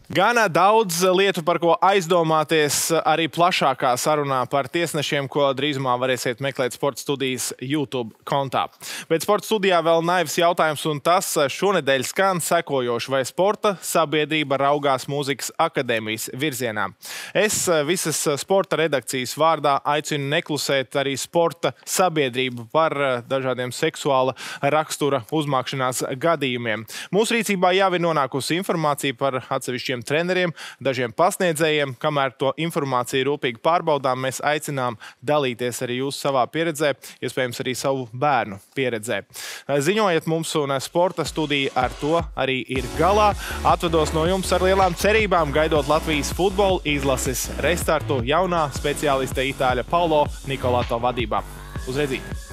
Gana daudz lietu, par ko aizdomāties arī plašākā sarunā par tiesnešiem, ko drīzumā varēsiet meklēt Sporta studijas YouTube kontā. Bet Sporta studijā vēl naivs jautājums, un tas šonedēļ skan sekojoši, vai sporta sabiedrība raugās mūzikas akadēmijas virzienā. Es visas sporta redakcijas vārdā aicinu neklusēt arī sporta sabiedrību par dažādiem seksuāla rakstura uzmākšanās gadījumiem. Mūsu rīcībā jau ir nonākusi informācija par atsevišķiem treneriem, dažiem pasniedzējiem. Kamēr to informāciju rūpīgi pārbaudām, mēs aicinām dalīties arī jūs savā pieredzē, iespējams arī savu bērnu pieredzē. Ziņojiet mums, un Sporta studija ar to arī ir galā. Atvados no jums ar lielām cerībām, gaidot Latvijas futbola izlases restartu jaunā speciāliste itāļa Paulo Nikolato vadībā. Uz redzību!